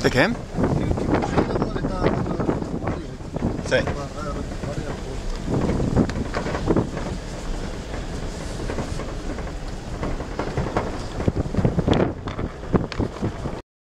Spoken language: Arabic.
¿De qué? Que por cierto, ¿cómo le está dando como marido? Sí. Más